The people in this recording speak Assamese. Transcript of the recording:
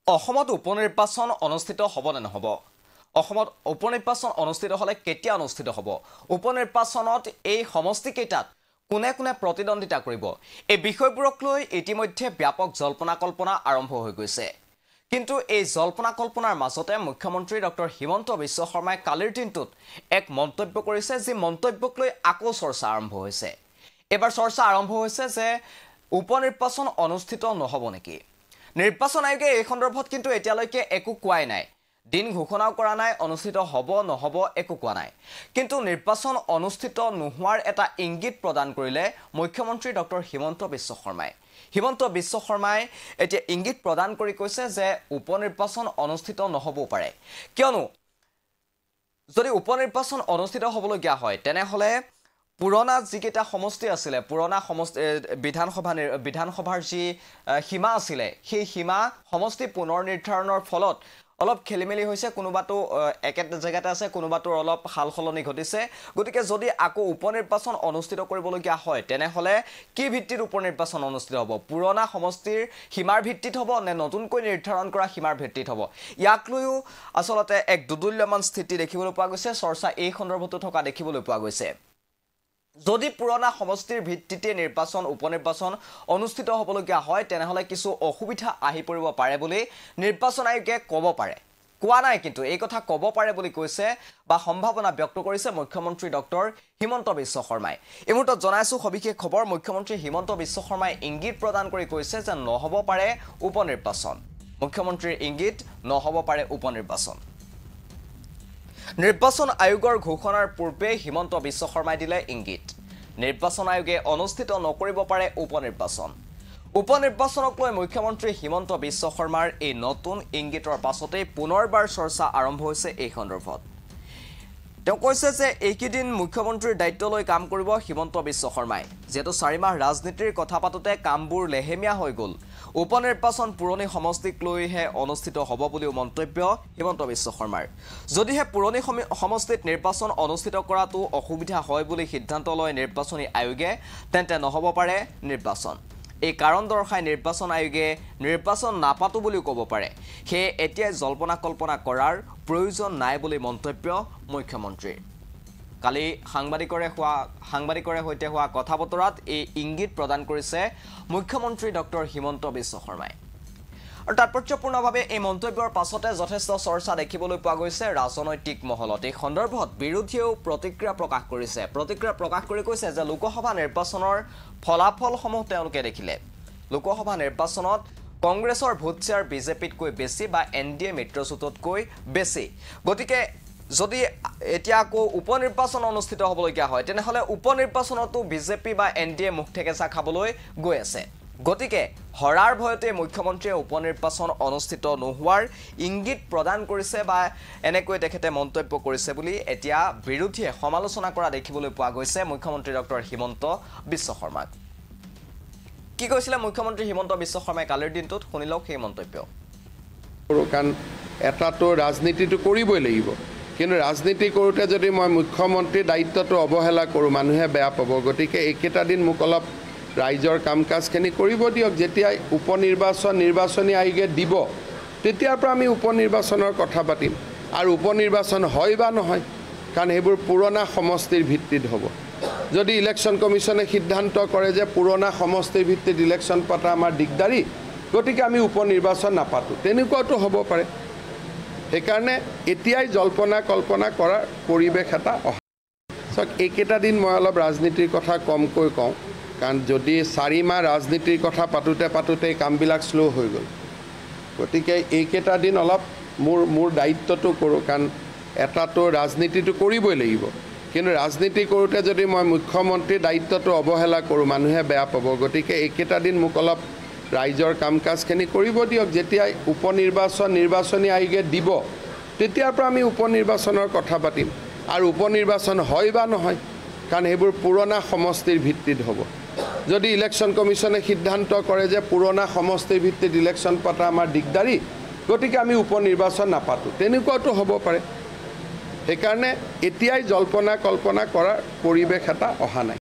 অসমত উপনিৰ্বাচন অনুষ্ঠিত হ'ব নে নহ'ব অসমত উপনিৰ্বাচন অনুষ্ঠিত হ'লে কেতিয়া অনুষ্ঠিত হ'ব উপনিৰ্বাচনত এই সমষ্টি কেইটাত কোনে কোনে প্ৰতিদ্বন্দ্বিতা কৰিব এই বিষয়বোৰক লৈ ইতিমধ্যে ব্যাপক জল্পনা কল্পনা আৰম্ভ হৈ গৈছে কিন্তু এই জল্পনা কল্পনাৰ মাজতে মুখ্যমন্ত্ৰী ডক্টৰ হিমন্ত বিশ্ব শৰ্মাই কালিৰ দিনটোত এক মন্তব্য কৰিছে যে মন্তব্যক লৈ আকৌ চৰ্চা আৰম্ভ হৈছে এবাৰ চৰ্চা আৰম্ভ হৈছে যে উপনিৰ্বাচন অনুষ্ঠিত নহ'ব নেকি নিৰ্বাচন আয়োগে এই সন্দৰ্ভত কিন্তু এতিয়ালৈকে একো কোৱাই নাই দিন ঘোষণাও কৰা নাই অনুষ্ঠিত হ'ব নহ'ব একো কোৱা নাই কিন্তু নিৰ্বাচন অনুষ্ঠিত নোহোৱাৰ এটা ইংগিত প্ৰদান কৰিলে মুখ্যমন্ত্ৰী ডক্টৰ হিমন্ত বিশ্ব শৰ্মাই এতিয়া ইংগিত প্ৰদান কৰি কৈছে যে উপনিৰ্বাচন অনুষ্ঠিত নহ'ব পাৰে কিয়নো যদি উপনিৰ্বাচন অনুষ্ঠিত হ'বলগীয়া হয় তেনেহ'লে পুৰণা যিকেইটা সমষ্টি আছিলে পুৰণা সমষ্টি বিধানসভাৰ যি সীমা আছিলে সেই সীমা সমষ্টি পুনৰ নিৰ্ধাৰণৰ ফলত অলপ খেলিমেলি হৈছে কোনোবাটো একেটা জেগাতে আছে কোনোবাটো অলপ হালসলনি ঘটিছে গতিকে যদি আকৌ উপনিৰ্বাচন অনুষ্ঠিত কৰিবলগীয়া হয় তেনেহ'লে কি ভিত্তিত উপনিৰ্বাচন অনুষ্ঠিত হ'ব পুৰণা সমষ্টিৰ সীমাৰ ভিত্তিত হ'ব নে নতুনকৈ নিৰ্ধাৰণ কৰা সীমাৰ ভিত্তিত হ'ব ইয়াক লৈও আচলতে এক দুদুল্যমান স্থিতি দেখিবলৈ পোৱা গৈছে চৰ্চা এই সন্দৰ্ভতো থকা দেখিবলৈ পোৱা গৈছে যদি পুৰণা সমষ্টিৰ ভিত্তিতে উপনিৰ্বাচন অনুষ্ঠিত হ'বলগীয়া হয় তেনেহ'লে কিছু অসুবিধা আহি পৰিব পাৰে বুলি নিৰ্বাচন আয়োগে ক'ব পাৰে কোৱা নাই কিন্তু এই কথা ক'ব পাৰে বুলি কৈছে বা সম্ভাৱনা ব্যক্ত কৰিছে মুখ্যমন্ত্ৰী ডক্টৰ হিমন্ত বিশ্ব শৰ্মাই এই মুহূৰ্তত জনাইছো সবিশেষ খবৰ মুখ্যমন্ত্ৰী হিমন্ত বিশ্ব শৰ্মাই ইংগিত প্ৰদান কৰি কৈছে যে নহ'ব পাৰে উপনিৰ্বাচন মুখ্যমন্ত্ৰীৰ ইংগিত নহ'ব পাৰে উপনিৰ্বাচন নিৰ্বাচন আয়োগৰ ঘোষণাৰ পূৰ্বে হিমন্ত বিশ্ব শৰ্মাই দিলে ইংগিত নিৰ্বাচন আয়োগে অনুষ্ঠিত নকৰিব পাৰে উপনিৰ্বাচনক লৈ মুখ্যমন্ত্ৰী হিমন্ত বিশ্ব শৰ্মাৰ এই নতুন ইংগিতৰ পাছতে পুনৰবাৰ চৰ্চা আৰম্ভ হৈছে এই সন্দৰ্ভত তেওঁ কৈছে যে এইকেইদিন মুখ্যমন্ত্ৰীৰ দায়িত্ব লৈ কাম কৰিব হিমন্ত বিশ্ব শৰ্মাই যেটো 4 মাহ ৰাজনীতিৰ কথা পাতোতে কামবোৰ লেহেমিয়া হৈ গ'ল উপনিৰ্বাচন পুৰণি সমষ্টিক লৈহে অনুষ্ঠিত হ'ব বুলিও মন্তব্য হিমন্ত বিশ্ব শৰ্মাৰ যদিহে পুৰণি সমষ্টিত নিৰ্বাচন অনুষ্ঠিত কৰাটো অসুবিধা হয় বুলি সিদ্ধান্ত লয় নিৰ্বাচনী আয়োগে তেন্তে নহ'ব পাৰে নিৰ্বাচন এই কাৰণ দৰ্শাই নিৰ্বাচন আয়োগে নিৰ্বাচন নাপাতো বুলিও ক'ব পাৰে হে এতিয়া জল্পনা কল্পনা কৰাৰ প্ৰয়োজন নাই বুলি মন্তব্য মুখ্যমন্ত্ৰীৰ কালি সাংবাদিকৰে সৈতে হোৱা কথা বতৰাত এই ইংগিত প্ৰদান কৰিছে মুখ্যমন্ত্ৰী ডক্টৰ হিমন্ত বিশ্ব শৰ্মাই আৰু তাৎপৰ্যপূৰ্ণভাৱে এই মন্তব্যৰ পাছতে যথেষ্ট চৰ্চা দেখিবলৈ পোৱা গৈছে ৰাজনৈতিক মহলত এই সন্দৰ্ভত বিৰোধীয়েও প্ৰতিক্ৰিয়া প্ৰকাশ কৰি কৈছে যে লোকসভা নিৰ্বাচনৰ ফলাফলসমূহ তেওঁলোকে দেখিলে লোকসভা নিৰ্বাচনত কংগ্ৰেছৰ ভোট শ্বেয়াৰ বিজেপিতকৈ বেছি বা এনডিএ মিত্ৰজোঁটতকৈ বেছি গতিকে যদি এতিয়া আকৌ উপনিৰ্বাচন অনুষ্ঠিত হ'বলগীয়া হয় তেনেহ'লে উপনিৰ্বাচনতো বিজেপি বা এনডিএ মুখ ঠেকেচা খাবলৈ গৈ আছে গতিকে হৰাৰ ভয়তে মুখ্যমন্ত্ৰীয়ে উপনিৰ্বাচন অনুষ্ঠিত নোহোৱাৰ ইংগিত প্ৰদান কৰিছে বা এনেকৈ তেখেতে মন্তব্য কৰিছে বুলি এতিয়া বিৰোধীয়ে সমালোচনা কৰা দেখিবলৈ পোৱা গৈছে মুখ্যমন্ত্ৰী ডক্টৰ হিমন্ত বিশ্ব শৰ্মাক কি কৈছিলে মুখ্যমন্ত্ৰী হিমন্ত বিশ্ব শৰ্মাই কালিৰ দিনটোত শুনিলওক সেই মন্তব্য কাৰণ এটাতো ৰাজনীতিটো কৰিবই লাগিব কিন্তু ৰাজনীতি কৰোঁতে যদি মই মুখ্যমন্ত্ৰীৰ দায়িত্বটো অৱহেলা কৰোঁ মানুহে বেয়া পাব গতিকে এইকেইটা দিন মোক অলপ ৰাইজৰ কাম কাজখিনি কৰিব দিয়ক যেতিয়া নিৰ্বাচনী আয়োগে দিব তেতিয়াৰ পৰা আমি উপনিৰ্বাচনৰ কথা পাতিম আৰু উপনিৰ্বাচন হয় বা নহয় কাৰণ সেইবোৰ পুৰণা সমষ্টিৰ ভিত্তিত হ'ব যদি ইলেকশ্যন কমিশ্যনে সিদ্ধান্ত কৰে যে পুৰণা সমষ্টিৰ ভিত্তিত ইলেকশ্যন পতা আমাৰ দিগদাৰী গতিকে আমি উপনিৰ্বাচন নাপাতো তেনেকুৱাটো হ'ব পাৰে সেইকাৰণে এতিয়াই জল্পনা কল্পনা কৰাৰ পৰিৱেশ এটা অহা চাওক এইকেইটা দিন মই অলপ ৰাজনীতিৰ কথা কমকৈ কওঁ কাৰণ যদি 4 মাহ ৰাজনীতিৰ কথা পাতোতে কামবিলাক শ্ল' হৈ গ'ল গতিকে এইকেইটা দিন অলপ মোৰ দায়িত্বটো কৰোঁ কাৰণ এটাতো ৰাজনীতিটো কৰিবই লাগিব কিন্তু ৰাজনীতি কৰোঁতে যদি মই মুখ্যমন্ত্ৰীৰ দায়িত্বটো অৱহেলা কৰোঁ মানুহে বেয়া পাব গতিকে এইকেইটা দিন মোক অলপ ৰাইজৰ কাম কাজখিনি কৰিব দিয়ক যেতিয়া নিৰ্বাচনী আয়োগে দিব তেতিয়াৰ পৰা আমি উপনিৰ্বাচনৰ কথা পাতিম আৰু উপনিৰ্বাচন হয় বা নহয় কাৰণ সেইবোৰ পুৰণা সমষ্টিৰ ভিত্তিত হ'ব যদি ইলেকশ্যন কমিশ্যনে সিদ্ধান্ত কৰে যে পুৰণা সমষ্টিৰ ভিত্তিত ইলেকশ্যন পতা আমাৰ দিগদাৰী গতিকে আমি উপনিৰ্বাচন নাপাতো তেনেকুৱাটো হ'ব পাৰে সেইকাৰণে এতিয়াই জল্পনা কল্পনা কৰাৰ পৰিৱেশ এটা অহা নাই